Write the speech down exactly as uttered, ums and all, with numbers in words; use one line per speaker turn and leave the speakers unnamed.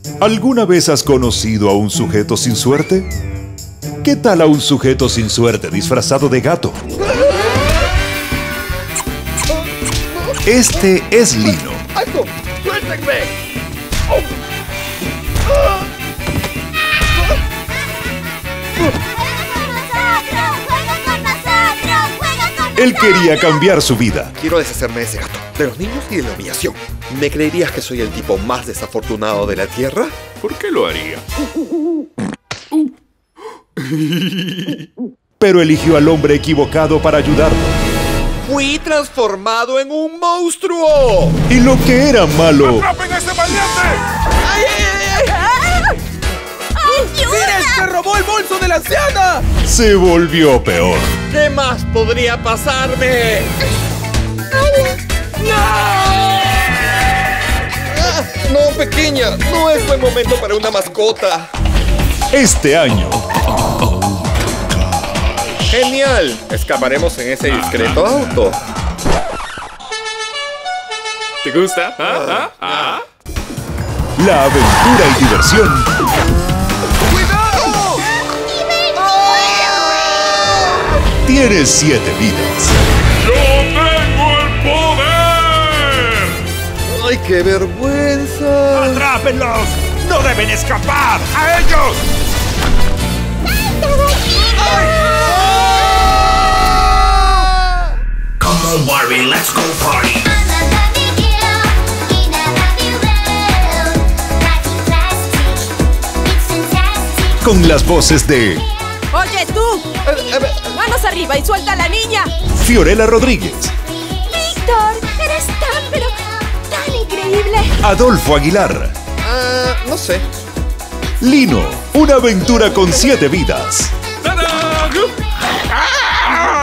¿Alguna vez has conocido a un sujeto sin suerte? ¿Qué tal a un sujeto sin suerte disfrazado de gato? Este es Lino.
¡Alto! ¡Suéltenme!
Él quería cambiar su vida.
Quiero deshacerme de ese gato, de los niños y de la humillación. ¿Me creerías que soy el tipo más desafortunado de la Tierra?
¿Por qué lo haría?
Pero eligió al hombre equivocado para ayudarlo.
¡Fui transformado en un monstruo!
Y lo que era malo...
¡Atrapen a ese valiente!
¡Ay, ay, ay! ay! ¡Mira, se robó el bolso de la anciana!
se volvió peor.
¿Qué más podría pasarme? ¡No! Ah, no, pequeña, no es buen momento para una mascota.
Este año...
¡Genial! Escaparemos en ese discreto auto.
¿Te gusta? ¿Ah? ¿Ah? ¿Ah?
La aventura y diversión
¡Cuidado!
tiene siete vidas.
¡Yo tengo el poder!
¡Ay, qué vergüenza!
¡Atrápenlos! ¡No deben escapar! ¡A ellos!
Come on, Barbie, let's go party.
Con las voces de
¡Oye, tú!
Eh, eh,
¡Manos arriba y suelta a la niña!
Fiorella Rodríguez,
¡Víctor! ¡Eres tan, pero tan increíble!
Adolfo Aguilar,
ah, no sé.
Lino, una aventura con siete vidas.